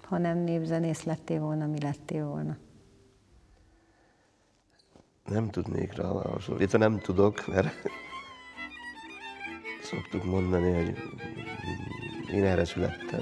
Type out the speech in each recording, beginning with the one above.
Ha nem népzenész lettél volna, mi lettél volna? Nem tudnék rá válaszolni. Itt nem tudok, mert szoktuk mondani, hogy én erre születtem.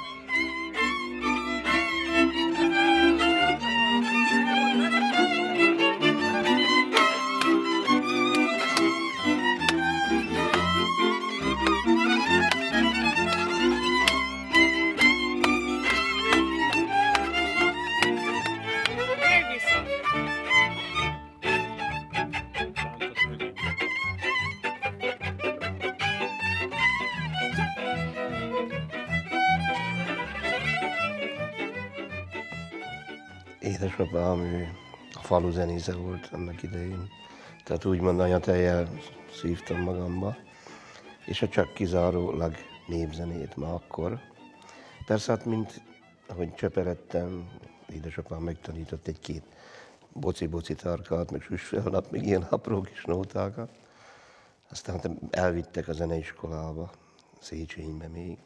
Édesapám, ő a falu zenésze volt annak idején. Tehát úgymond anyatejjel szívtam magamba, és a csak kizárólag népzenét ma akkor. Persze, hát mint ahogy csöperedtem, édesapám megtanított egy-két boci-boci tarkát, meg süsfelnap, meg ilyen apró kis nótákat. Aztán elvittek a zeneiskolába, Széchenybe még.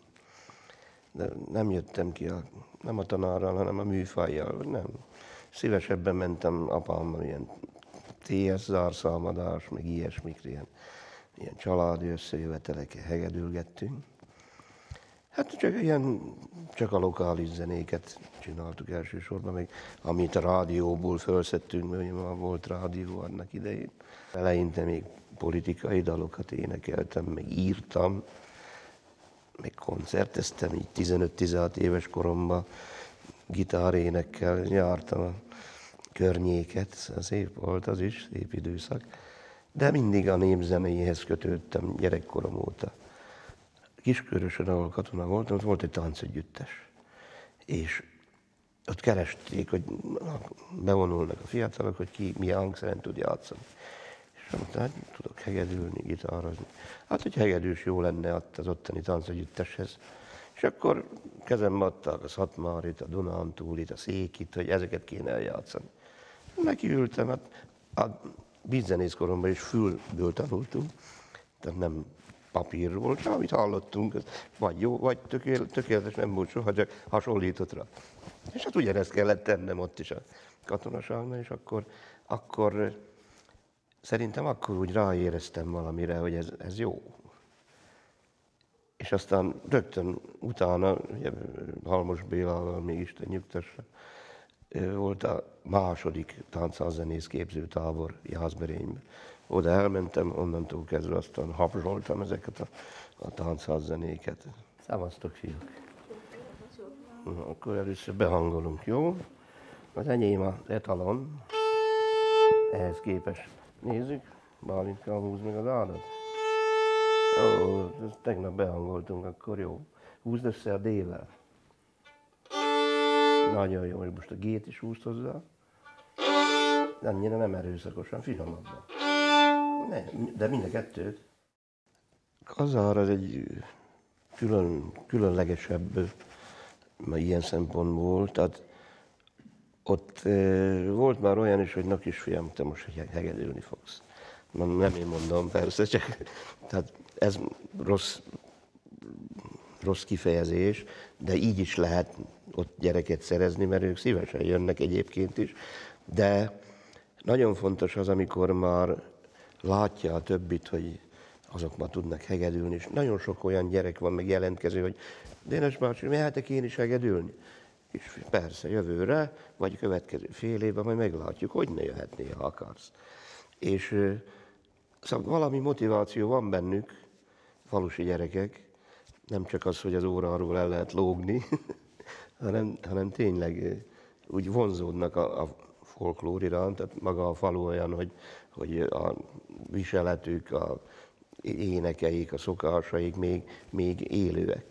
De nem jöttem ki nem a tanárral, hanem a műfajjal, nem. Szívesebben mentem apámmal ilyen TS zárszámadás, meg ilyesmikre, ilyen családi összejöveteleken hegedülgettünk. Hát csak a lokális zenéket csináltuk elsősorban, meg amit a rádióból felszettünk, mert már volt rádió annak idején. Eleinte még politikai dalokat énekeltem, meg írtam, meg koncerteztem, így 15-16 éves koromban gitárénekkel jártam a környéket, szép volt az is, szép időszak. De mindig a népzenéhez kötődtem gyerekkorom óta. Kiskörösön, ahol katona voltam, ott volt egy táncegyüttes. És ott keresték, hogy bevonulnak a fiatalok, hogy ki milyen hangszeren tud játszani. És mondta, hát tudok hegedülni, gitározni. Hát, hogy hegedűs jó lenne az ottani táncegyütteshez. És akkor kezembe adták a Szatmárit, a Dunántúlit, a Székit, hogy ezeket kéne eljátszani. Nekiültem, hát a vízzenészkoromban is fülből tanultunk, tehát nem papírról, csak amit hallottunk, az vagy jó, vagy tökéletes nem volt soha, csak hasonlított rá. És hát ugyanezt kellett tennem ott is a katonaságnál, és akkor szerintem akkor úgy ráéreztem valamire, hogy ez jó. És aztán rögtön utána, Halmos Bélával, még Isten nyugtassa, volt a második táncház-zenész képzőtábor Jászberényben. Oda elmentem, onnantól kezdve aztán habzsoltam ezeket a táncház-zenéket. Szevasztok, fiúk! Akkor először behangolunk, jó? Az enyém az etalon. Ehhez képest nézzük, Bálintkával húz meg az ádat. Ó, tegnap behangoltunk, akkor jó. Húzd össze a D-vel. Nagyon jó, hogy most a G-t is húzd hozzá. Annyira nem erőszakosan, finomabban. De mind a kettőt. Kazár az egy különlegesebb ilyen szempontból. Tehát ott volt már olyan is, hogy na kisfiam, te most hegedülni fogsz. Nem én mondom, persze, csak tehát ez rossz kifejezés, de így is lehet ott gyereket szerezni, mert ők szívesen jönnek egyébként is. De nagyon fontos az, amikor már látja a többit, hogy azok már tudnak hegedülni, és nagyon sok olyan gyerek van, meg jelentkező, hogy Dénes bácsi, mehetek én is hegedülni? És persze, jövőre, vagy következő fél évben majd meglátjuk, hogy ne jöhetnél, ha akarsz. És szóval valami motiváció van bennük, falusi gyerekek, nem csak az, hogy az óráról el lehet lógni, hanem tényleg úgy vonzódnak a folklór iránt, tehát maga a falu olyan, hogy a viseletük, a énekeik, a szokásaik még élőek.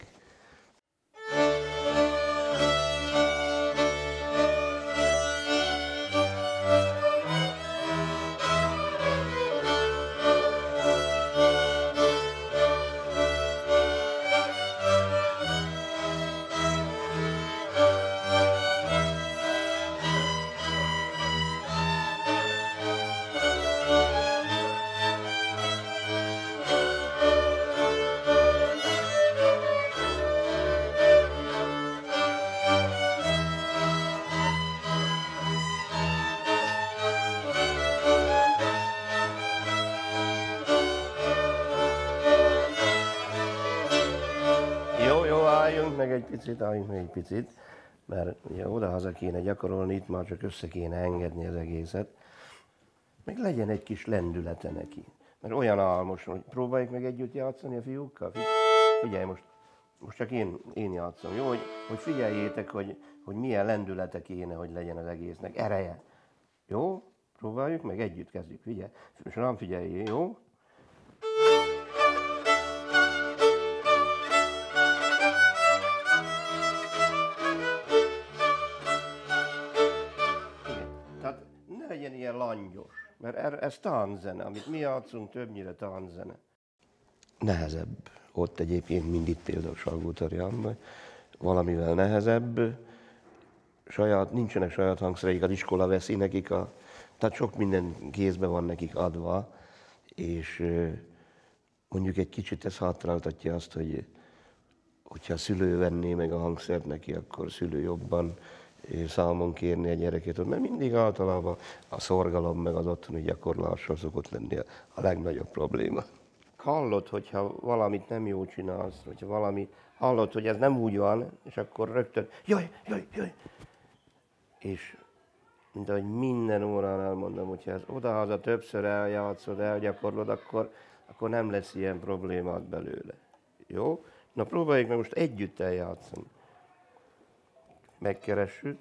álljunk meg egy picit, mert ugye odahaza kéne gyakorolni, itt már csak össze kéne engedni az egészet. Meg legyen egy kis lendülete neki. Mert olyan álmos, hogy próbáljuk meg együtt játszani a fiúkkal. Figyelj, most csak én játszom, jó? Hogy figyeljétek, hogy milyen lendülete kéne, hogy legyen az egésznek, ereje. Jó? Próbáljuk meg, együtt kezdjük, figyelj. Most nem figyeljél, jó? Tehát ne legyen ilyen langyos, mert ez tánczene, amit mi játszunk, többnyire tánczene. Nehezebb. Ott egyébként mindig például Salgótarjánban, valamivel nehezebb, nincsenek saját hangszereik, az iskola veszi nekik, tehát sok minden kézbe van nekik adva, és mondjuk egy kicsit ez hátráltatja azt, hogyha a szülő venné meg a hangszert neki, akkor szülő jobban számon kérni a gyereket, mert mindig általában a szorgalom meg az otthoni gyakorlással szokott lenni a legnagyobb probléma. Hallod, hogyha valamit nem jól csinálsz, hogyha hallod, hogy ez nem úgy van, és akkor rögtön jaj. És mint ahogy minden órán elmondom, hogyha ez odahaza többször eljátszod, elgyakorlod, akkor nem lesz ilyen problémát belőle. Jó? Na próbáljuk meg most együtt eljátszani. Megkeressük.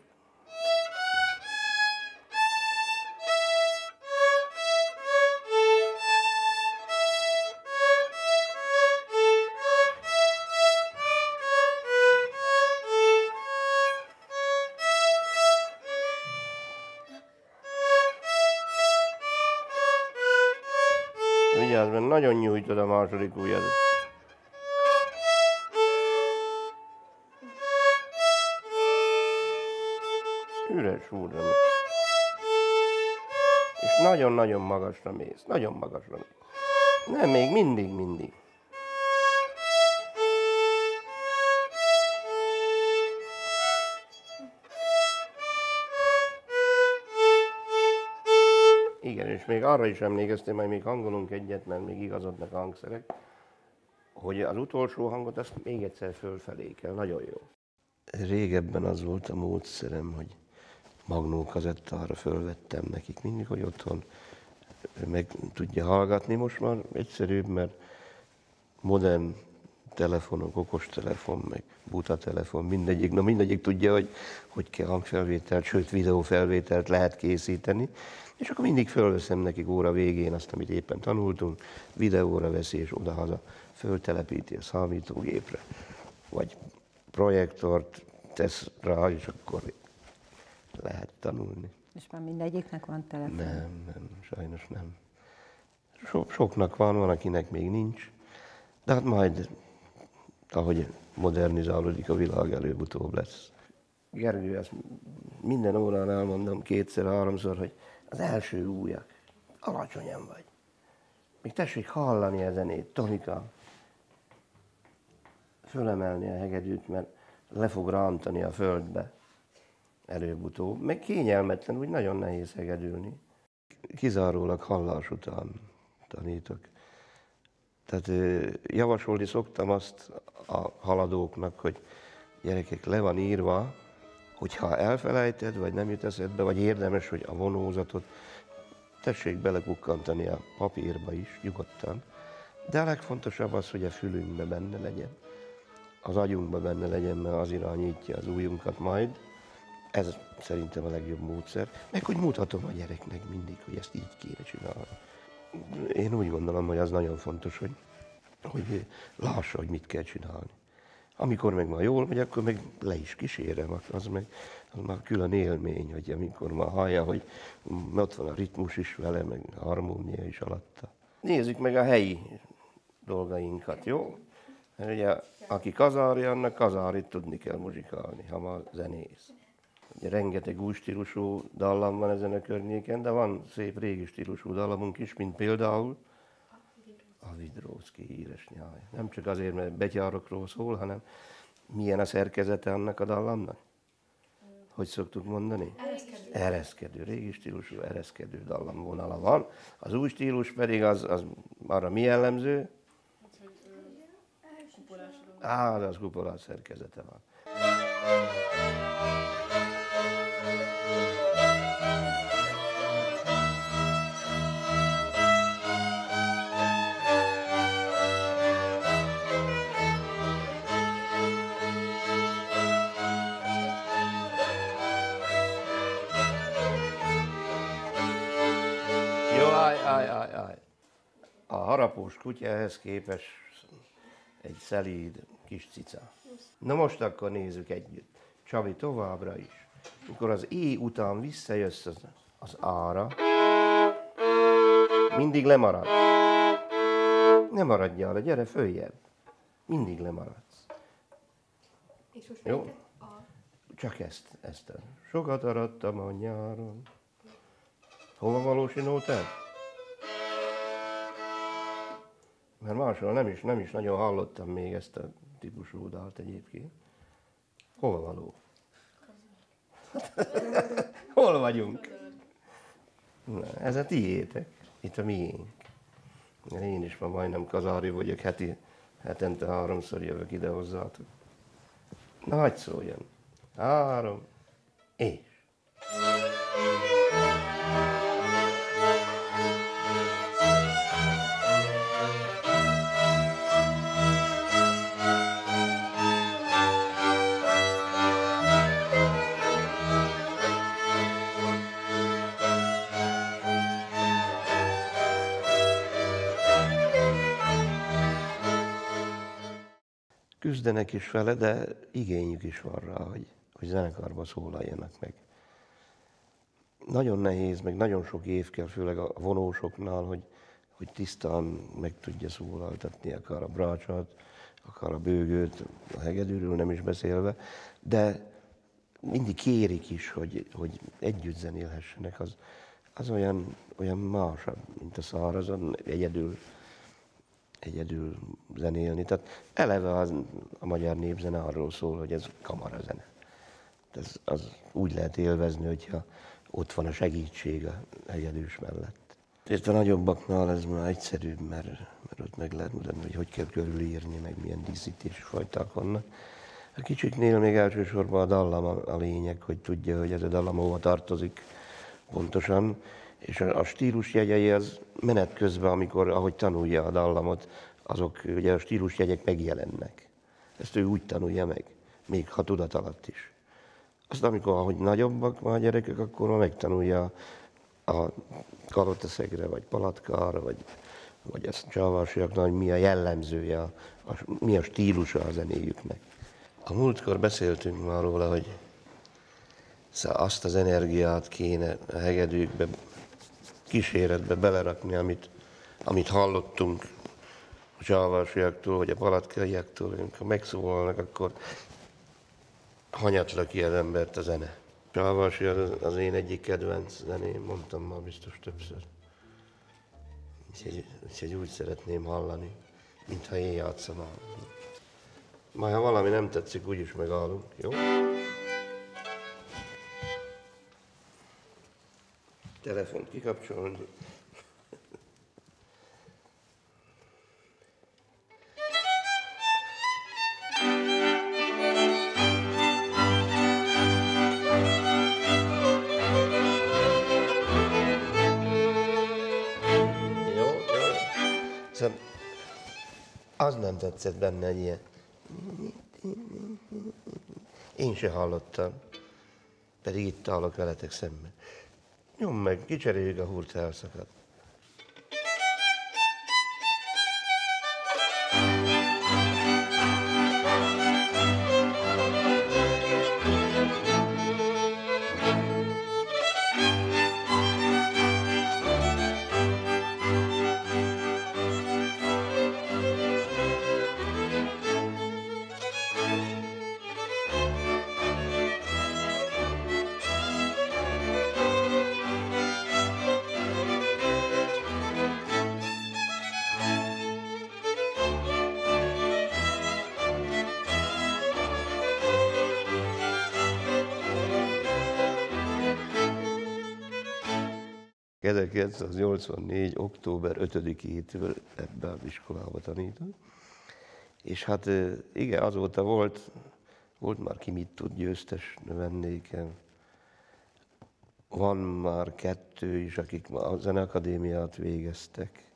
Vigyázz, mert nagyon nyújtod a második ujjadat. Üres úrra. És nagyon-nagyon magasra mész. Nagyon magasra mész. Nem, még mindig. Igen, és még arra is emlékeztem, majd még hangolunk egyet, mert még igazodnak a hangszerek, hogy az utolsó hangot azt még egyszer fölfelé kell, nagyon jó. Régebben az volt a módszerem, hogy magnókazettára fölvettem nekik mindig, hogy otthon meg tudja hallgatni. Most már egyszerűbb, mert modern telefonok, okostelefon, meg buta telefon, mindegyik tudja, hogy kell hangfelvételt, sőt videófelvételt lehet készíteni. És akkor mindig fölveszem nekik óra végén azt, amit éppen tanultunk, videóra veszi, és odahaza föltelepíti a számítógépre. Vagy projektort tesz rá, és akkor lehet tanulni. És már mindegyiknek van telefon? Nem, sajnos nem. Soknak van, akinek még nincs. De hát majd, ahogy modernizálódik a világ, előbb-utóbb lesz. Gergő, ezt minden órán elmondom kétszer-háromszor, hogy az első ujjak, alacsonyan vagy. Még tessék hallani a zenét, Tomika. Fölemelni a hegedűt, mert le fog rántani a földbe előbb-utóbb. Meg kényelmetlen, úgy nagyon nehéz hegedülni. Kizárólag hallás után tanítok. Tehát javasolni szoktam azt a haladóknak, hogy gyerekek, le van írva, hogyha elfelejted, vagy nem jut eszedbe, vagy érdemes, hogy a vonózatot tessék belekukkantani a papírba is, nyugodtan. De a legfontosabb az, hogy a fülünkbe benne legyen. Az agyunkba benne legyen, mert az irányítja az ujjunkat majd. Ez szerintem a legjobb módszer. Meg hogy mutatom a gyereknek mindig, hogy ezt így kéne csinálni. Én úgy gondolom, hogy az nagyon fontos, hogy lássa, hogy mit kell csinálni. Amikor meg már jól megy, akkor meg le is kísérem, az már külön élmény, hogy amikor már hallja, hogy ott van a ritmus is vele, meg a harmónia is alatta. Nézzük meg a helyi dolgainkat, jó? Mert ugye, aki kazári, annak kazárit tudni kell muzsikálni, ha már zenész. Ugye rengeteg új stílusú dallam van ezen a környéken, de van szép régi stílusú dallamunk is, mint például a Vidróczki híres nyája. Nem csak azért, mert betyárokról szól, hanem milyen a szerkezete annak a dallamnak? Hogy szoktuk mondani? Ereszkedő. Ereszkedő, régi stílusú ereszkedő dallamvonala van. Az új stílus pedig az arra mi jellemző? Kupolás. Az kupolás szerkezete van. Jó, állj. A harapós kutya ehhez képest egy szelíd kis cica. Na most akkor nézzük együtt. Csabi, továbbra is. Mikor az I után visszajössz az A-ra, mindig lemarad. Ne maradjál le, gyere följebb. Mindig lemaradsz. És most Jó? Csak ezt. Sokat arattam a nyáron. Hova valósinó te? Mert máshol nem is nagyon hallottam még ezt a típusú dalt egyébként. Hova való? Hol vagyunk? Na, ez a tiétek, itt a miénk. Én is ma majdnem kazári vagyok, hetente 3-szor jövök ide hozzátok. Na, hagyj szóljon. 3, és. Küzdenek is vele, de igényük is van rá, hogy zenekarba szólaljanak meg. Nagyon nehéz, meg nagyon sok év kell, főleg a vonósoknál, hogy tisztán meg tudja szólaltatni akár a brácsát, akár a bőgőt, a hegedűről nem is beszélve, de mindig kérik is, hogy együtt zenélhessenek. Az olyan másabb, mint a szárazon, egyedül zenélni. Tehát eleve a magyar népzene arról szól, hogy ez kamarazene. Az úgy lehet élvezni, hogyha ott van a segítség a hegedűs mellett. És a nagyobbaknál ez már egyszerűbb, mert ott meg lehet mutatni, hogy kell körülírni, meg milyen díszítési fajták vannak. A kicsiknél még elsősorban a dallam a lényeg, hogy tudja, hogy ez a dallam hova tartozik pontosan, és a stílusjegyei az menet közben, ahogy tanulja a dallamot, azok ugye a stílusjegyek megjelennek. Ezt ő úgy tanulja meg, még ha tudat alatt is. Aztán ahogy nagyobbak már a gyerekek, akkor már megtanulja a kalotaszegre, vagy palatkára, vagy a csávársiaknál, hogy mi a jellemzője, mi a stílusa a zenéjüknek. A múltkor beszéltünk már róla, hogy azt az energiát kéne a hegedűkbe, kíséretbe belerakni, amit hallottunk a csávársiaktól, vagy a palatkaiaktól, amikor megszólalnak, akkor hanyatla ki az embert a zene. Csávársi az én egyik kedvenc zeném, mondtam már biztos többször. Úgyhogy úgy szeretném hallani, mintha én játszanám. Majd ha valami nem tetszik, úgyis megállunk, jó? Telefont kikapcsolni. Szóval az nem tetszett benne egy ilyen. Én se hallottam, pedig itt állok veletek szemben. Nyom meg, kicseréljük a húrt, elszakad. ...1984. október 5-től ebben az iskolába tanított. És hát igen, azóta volt Volt már Ki mit tud győztes növendéken. Van már 2 is, akik a Zeneakadémiát végeztek.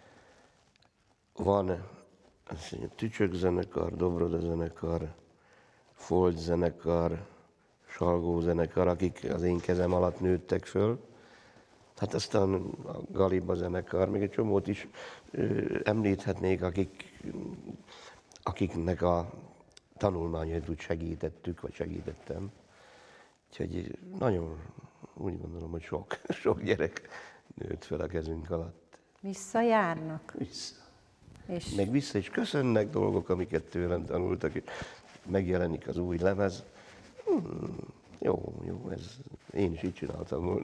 Van Tücsök zenekar, Dobroda zenekar, Folt zenekar, Salgó zenekar, akik az én kezem alatt nőttek föl. Hát aztán a Galiba zenekar, még egy csomót is említhetnék, akiknek a tanulmányait úgy segítettük, vagy segítettem. Úgyhogy nagyon úgy gondolom, hogy sok gyerek nőtt fel a kezünk alatt. Visszajárnak? Vissza. És Meg vissza is köszönnek dolgok, amiket tőlem tanultak, és megjelenik az új lemez. Jó, ez én is így csináltam volna.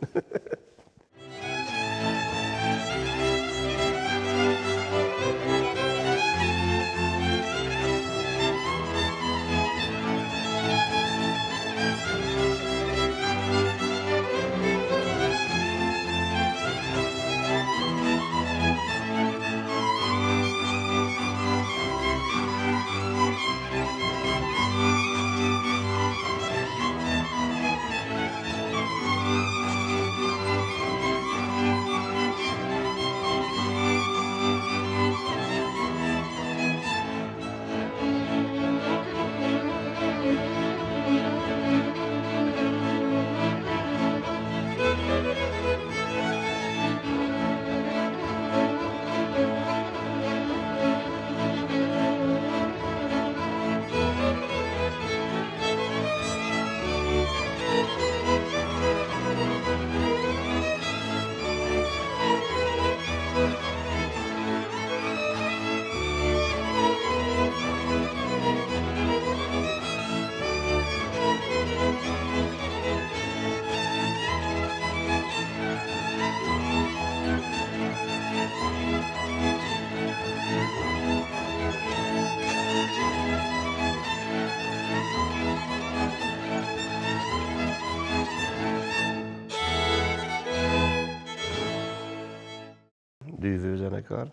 Dűvőzenekar,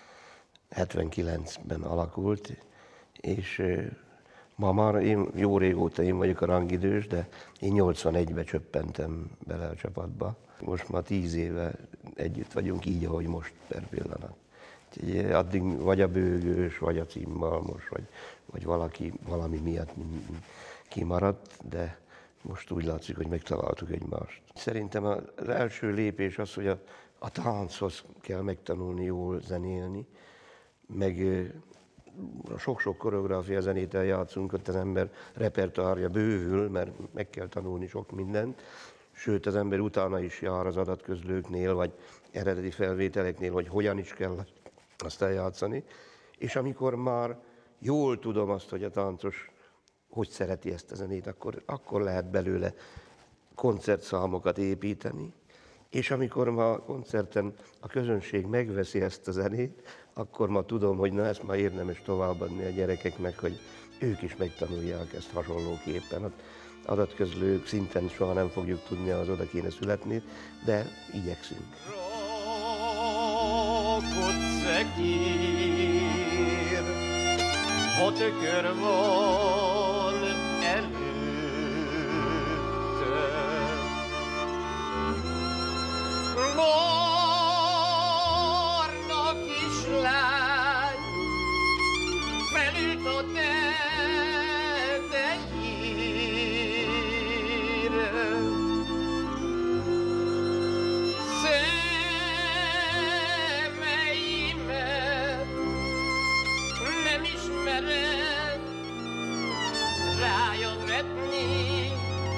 79-ben alakult, és ma már jó régóta én vagyok a rangidős, de én 81-ben csöppentem bele a csapatba. Most már 10 éve együtt vagyunk, így, ahogy most per pillanat. Úgyhogy addig vagy a bőgős, vagy a cimbalmos, vagy valami miatt kimaradt, de most úgy látszik, hogy megtaláltuk egymást. Szerintem az első lépés az, hogy a tánchoz kell megtanulni jól zenélni, meg sok-sok koreográfia zenét eljátszunk, ott az ember repertoárja bővül, mert meg kell tanulni sok mindent, sőt az ember utána is jár az adatközlőknél, vagy eredeti felvételeknél, hogy hogyan is kell azt eljátszani. És amikor már jól tudom azt, hogy a táncos hogy szereti ezt a zenét, akkor lehet belőle koncertszámokat építeni. És amikor ma a koncerten a közönség megveszi ezt a zenét, akkor ma tudom, hogy na ezt már érdemes továbbadni a gyerekeknek, hogy ők is megtanulják ezt hasonlóképpen. Az adatközlők szinten soha nem fogjuk tudni, az oda kéne születni, de igyekszünk. Rakott szekér, ha tükör van előtte, barna kislány felült a tetejére, szemeimet nem ismered rája vetni,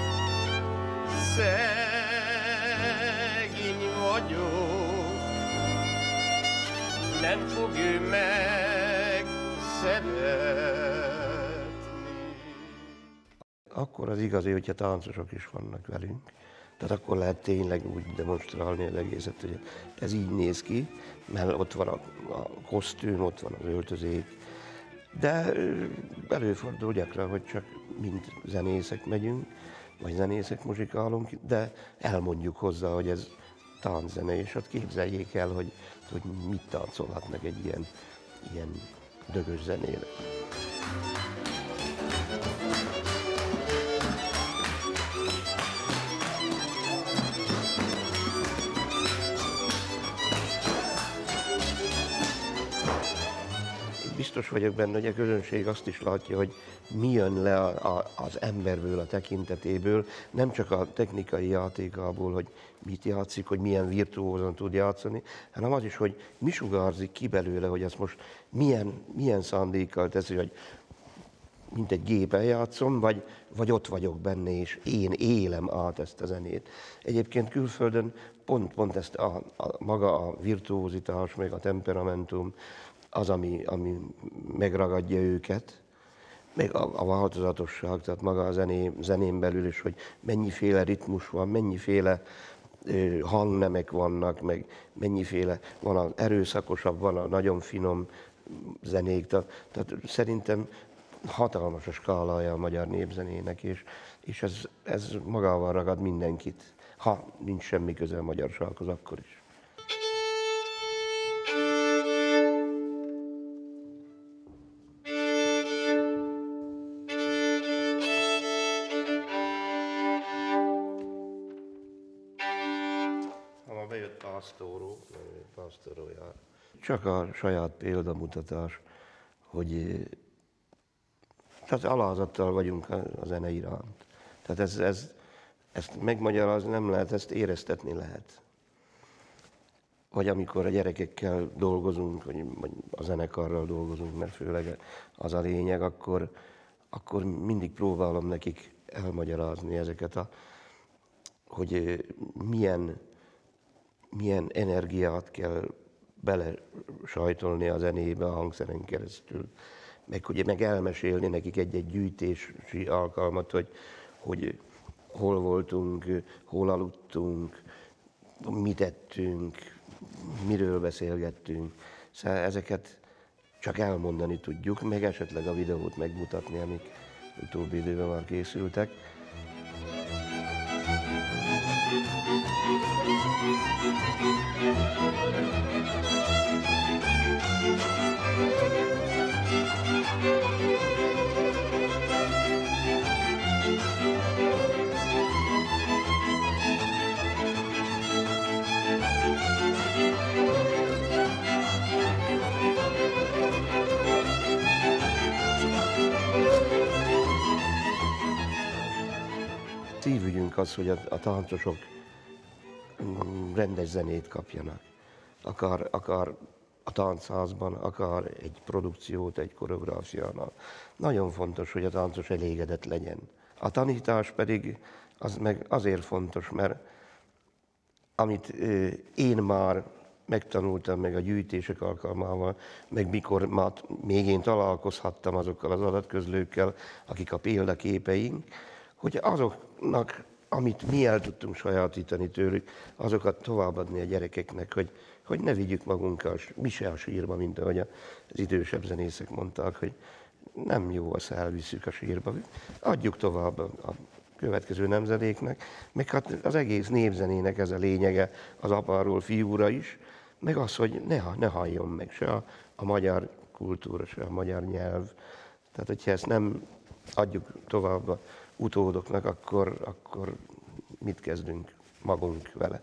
szegény vagyok, nem fog ő megszeretni. Akkor az igazi, hogyha táncosok is vannak velünk. Tehát akkor lehet tényleg úgy demonstrálni az egészet, hogy ez így néz ki, mert ott van a kosztüm, ott van az öltözék. De előfordul gyakran, hogy csak mind zenészek megyünk, vagy zenészek muzsikálunk, de elmondjuk hozzá, hogy ez tánczene, és ott képzeljék el, hogy mit táncolhatnak egy ilyen dögös zenére. biztos vagyok benne, hogy a közönség azt is látja, hogy mi jön le az emberből, a tekintetéből, nem csak a technikai játékából, hogy mit játszik, hogy milyen virtuózon tud játszani, hanem az is, hogy mi sugárzik ki belőle, hogy ezt most milyen szándékkal teszi, hogy mint egy gépen játszom, vagy ott vagyok benne, és én élem át ezt a zenét. Egyébként külföldön pont ezt maga a virtuózitás, meg a temperamentum az, ami megragadja őket, meg a változatosság, tehát maga a zenén belül is, hogy mennyiféle ritmus van, mennyiféle hangnemek vannak, meg mennyiféle, van az erőszakosabb, van a nagyon finom zenék, tehát szerintem hatalmas a skálája a magyar népzenének, és ez magával ragad mindenkit, ha nincs semmi köze a magyarsághoz, akkor is. Ha bejött Pásztoró jár. Csak a saját példamutatás, hogy tehát alázattal vagyunk a zene iránt. Tehát ezt megmagyarázni nem lehet, ezt éreztetni lehet. Vagy amikor a gyerekekkel dolgozunk, vagy a zenekarral dolgozunk, mert főleg az a lényeg, akkor mindig próbálom nekik elmagyarázni ezeket, hogy milyen energiát kell bele sajtolni a zenébe a hangszeren keresztül. Meg elmesélni nekik egy-egy gyűjtési alkalmat, hogy hol voltunk, hol aludtunk, mit ettünk, miről beszélgettünk. Szóval ezeket csak elmondani tudjuk, meg esetleg a videót megmutatni, amik utóbbi időben már készültek. Szívügyünk az, hogy a táncosok rendes zenét kapjanak. Akár a táncházban, akár egy produkciót, egy koreográfiánál. Nagyon fontos, hogy a táncos elégedett legyen. A tanítás pedig az meg azért fontos, mert amit én már megtanultam meg a gyűjtések alkalmával, meg mikor még én találkozhattam azokkal az adatközlőkkel, akik a példaképeink, hogy azoknak, amit mi el tudtunk sajátítani tőlük, azokat továbbadni a gyerekeknek, hogy ne vigyük magunkkal, mi se a sírba, mint ahogy az idősebb zenészek mondták, hogy nem jó, azt elviszük a sírba. Adjuk tovább a következő nemzedéknek, meg hát az egész népzenének ez a lényege, az apáról fiúra is, meg az, hogy ne halljon meg se a magyar kultúra, se a magyar nyelv. Tehát, hogyha ezt nem adjuk tovább a utódoknak, akkor mit kezdünk magunk vele?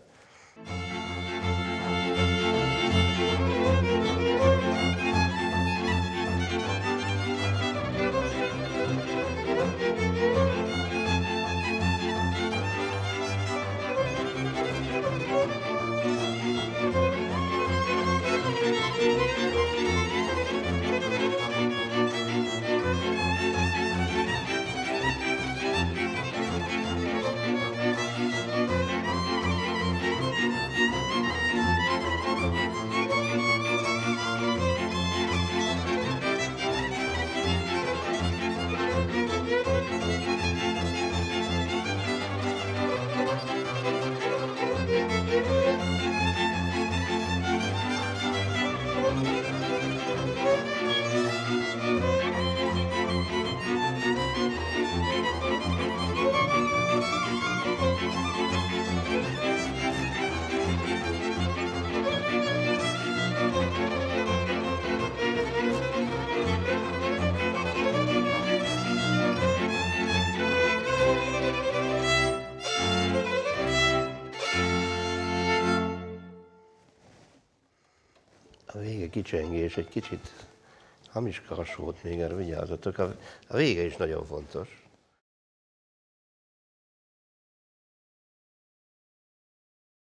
A vége kicsengés, egy kicsit Hamiska a sót még, erre vigyázzatok. A vége is nagyon fontos.